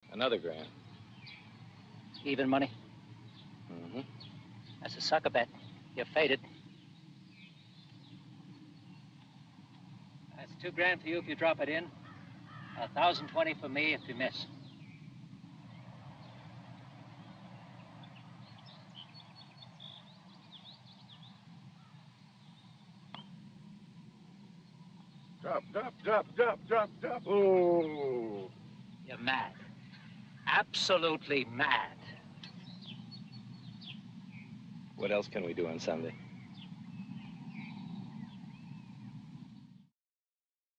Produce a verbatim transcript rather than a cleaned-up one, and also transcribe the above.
Another grand. Even money? Mm-hmm. That's a sucker bet. You're faded. That's two grand for you if you drop it in. A thousand twenty for me if you miss. Drop, drop, drop, drop, drop, drop. Oh. You're mad. Absolutely mad. What else can we do on Sunday?